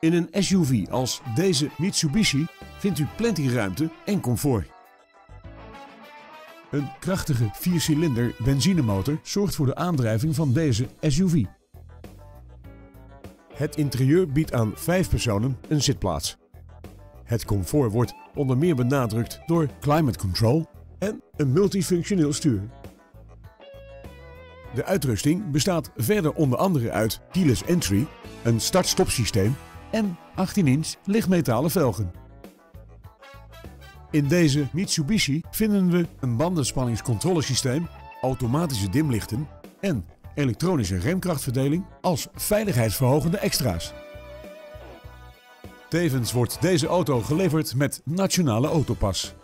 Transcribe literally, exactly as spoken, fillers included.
In een S U V als deze Mitsubishi vindt u plenty ruimte en comfort. Een krachtige viercilinder benzinemotor zorgt voor de aandrijving van deze S U V. Het interieur biedt aan vijf personen een zitplaats. Het comfort wordt onder meer benadrukt door climate control en een multifunctioneel stuur. De uitrusting bestaat verder onder andere uit keyless entry, een start-stop systeem en achttien inch lichtmetalen velgen. In deze Mitsubishi vinden we een bandenspanningscontrolesysteem, automatische dimlichten en elektronische remkrachtverdeling als veiligheidsverhogende extra's. Tevens wordt deze auto geleverd met Nationale Autopas.